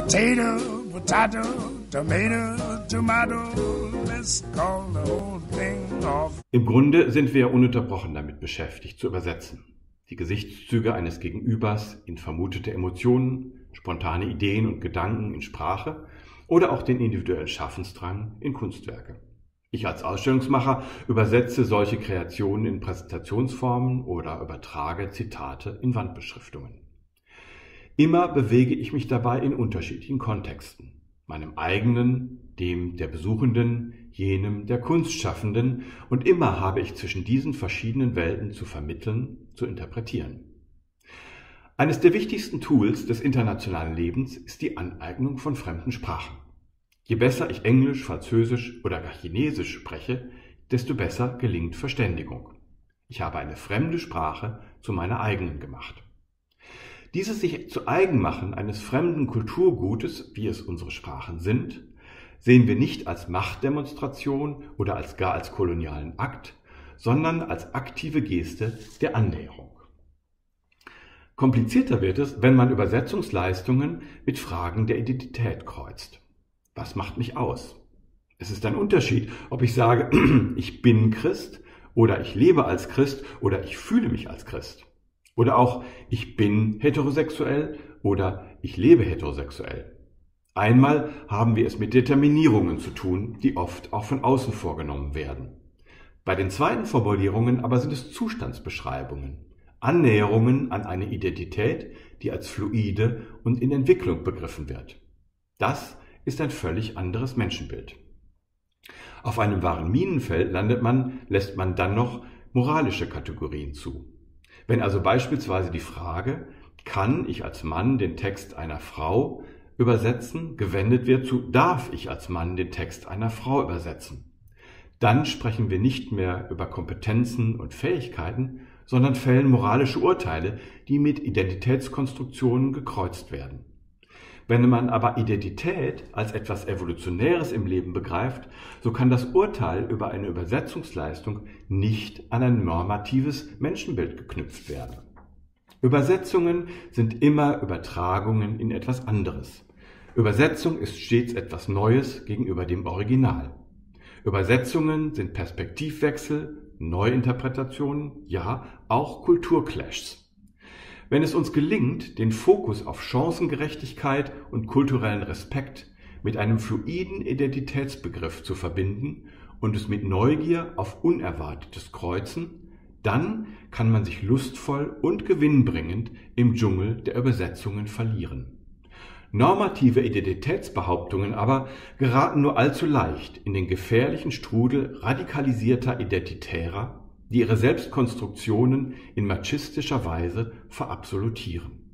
Potato, potato, tomato, tomato, let's call the whole thing off. Im Grunde sind wir ununterbrochen damit beschäftigt, zu übersetzen. Die Gesichtszüge eines Gegenübers in vermutete Emotionen, spontane Ideen und Gedanken in Sprache oder auch den individuellen Schaffensdrang in Kunstwerke. Ich als Ausstellungsmacher übersetze solche Kreationen in Präsentationsformen oder übertrage Zitate in Wandbeschriftungen. Immer bewege ich mich dabei in unterschiedlichen Kontexten, meinem eigenen, dem der Besuchenden, jenem der Kunstschaffenden, und immer habe ich zwischen diesen verschiedenen Welten zu vermitteln, zu interpretieren. Eines der wichtigsten Tools des internationalen Lebens ist die Aneignung von fremden Sprachen. Je besser ich Englisch, Französisch oder gar Chinesisch spreche, desto besser gelingt Verständigung. Ich habe eine fremde Sprache zu meiner eigenen gemacht. Dieses sich zu eigen machen eines fremden Kulturgutes, wie es unsere Sprachen sind, sehen wir nicht als Machtdemonstration oder gar als kolonialen Akt, sondern als aktive Geste der Annäherung. Komplizierter wird es, wenn man Übersetzungsleistungen mit Fragen der Identität kreuzt. Was macht mich aus? Es ist ein Unterschied, ob ich sage, ich bin Christ oder ich lebe als Christ oder ich fühle mich als Christ. Oder auch, ich bin heterosexuell oder ich lebe heterosexuell. Einmal haben wir es mit Determinierungen zu tun, die oft auch von außen vorgenommen werden. Bei den zweiten Formulierungen aber sind es Zustandsbeschreibungen, Annäherungen an eine Identität, die als fluide und in Entwicklung begriffen wird. Das ist ein völlig anderes Menschenbild. Auf einem wahren Minenfeld lässt man dann noch moralische Kategorien zu. Wenn also beispielsweise die Frage, kann ich als Mann den Text einer Frau übersetzen, gewendet wird zu, darf ich als Mann den Text einer Frau übersetzen, dann sprechen wir nicht mehr über Kompetenzen und Fähigkeiten, sondern fällen moralische Urteile, die mit Identitätskonstruktionen gekreuzt werden. Wenn man aber Identität als etwas Evolutionäres im Leben begreift, so kann das Urteil über eine Übersetzungsleistung nicht an ein normatives Menschenbild geknüpft werden. Übersetzungen sind immer Übertragungen in etwas anderes. Übersetzung ist stets etwas Neues gegenüber dem Original. Übersetzungen sind Perspektivwechsel, Neuinterpretationen, ja auch Kulturclashs. Wenn es uns gelingt, den Fokus auf Chancengerechtigkeit und kulturellen Respekt mit einem fluiden Identitätsbegriff zu verbinden und es mit Neugier auf Unerwartetes kreuzen, dann kann man sich lustvoll und gewinnbringend im Dschungel der Übersetzungen verlieren. Normative Identitätsbehauptungen aber geraten nur allzu leicht in den gefährlichen Strudel radikalisierter Identitärer, die ihre Selbstkonstruktionen in machistischer Weise verabsolutieren.